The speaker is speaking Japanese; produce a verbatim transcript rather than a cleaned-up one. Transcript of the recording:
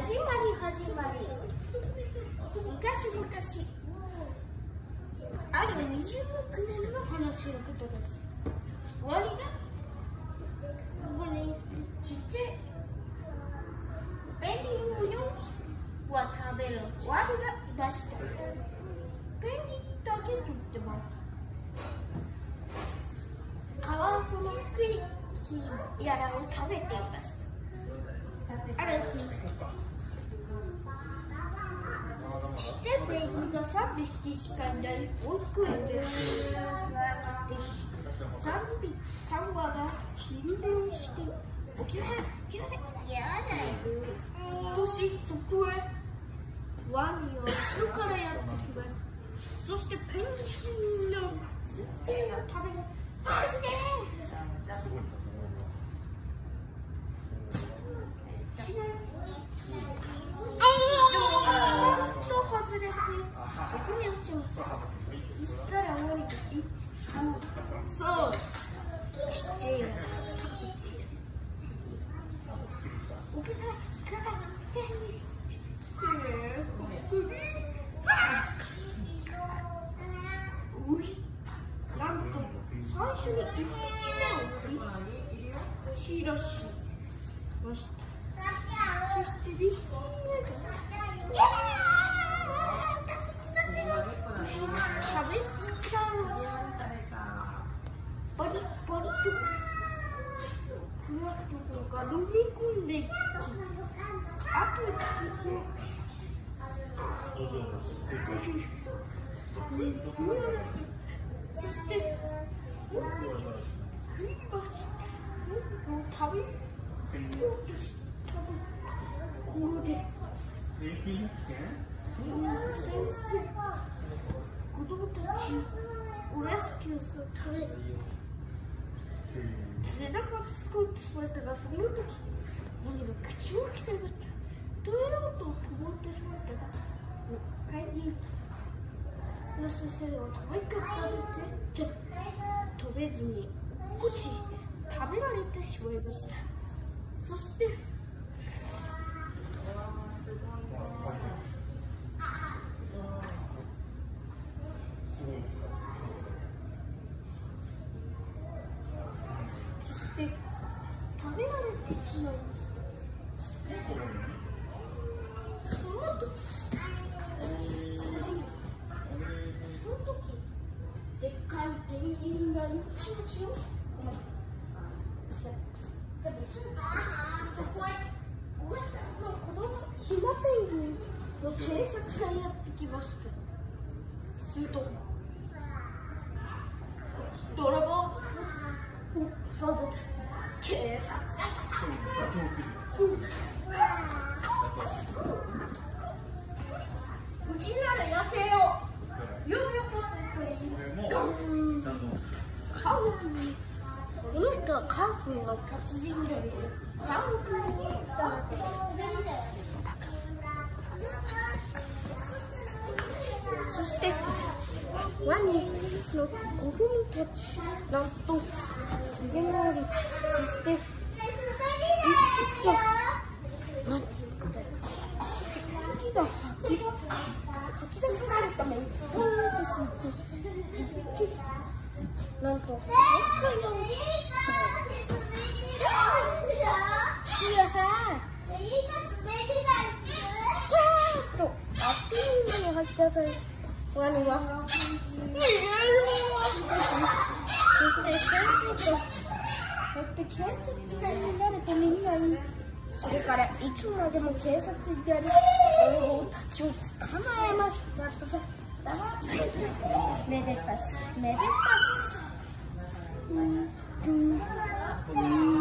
始まり始まり昔々あるにじゅうろくねんの話のことです。ワニがここにちっちゃいペンギンをよんひきは食べるワニがいました。ペンギンだけといってもカワウソのフリッキーやらを食べていました。ある日、ちっちゃいペンギンがさんびきしかいない保育園です。さんわが昼寝をして起きなさい起きなさいやだよとし、そこへワニは後ろからやってきます。そしてペンギンの先生を食べます。助けー外れて横に落ちました。そしたら降りてきて、そうちっちゃいやつおけないから手になんと最初に一匹目を切らしました。そしてにひきめが食べたのバリバリとふわっとが飲み込んでいき、あと一匹そしてもう一匹食いました。食べようとしたところで先生子供たちをレスキューするため背中がすごい聞こえたが、その時ワニが口を開けていました。どうやろうと思ってしまったが、ペンギンの先生は飛びかかれて飛べずに落ち食べられてしまいました。そして食べられてしまいました。その後、その時、でっかいペンギンがよちよちよ。そこへ、子供、ヒマペンギンの警察がやってきました。すると、泥棒、そうだった。警察だ。うちなら野生を有力というカンフー、この人はカンフーの達人でカンフーだって。そしてワニの子供たちなんと逃げ回り、そして一匹がワニ一匹が吐き出す吐き出させるためにポーンとすると一匹なんともう一回やる。いやはーとあっという間に吐き出されるワニは逃げろ。そして先生とそして警察官になるとみんないい。それからいつまでも警察になる泥棒たちを捕まえました。めでたしめでたし。うんうんうん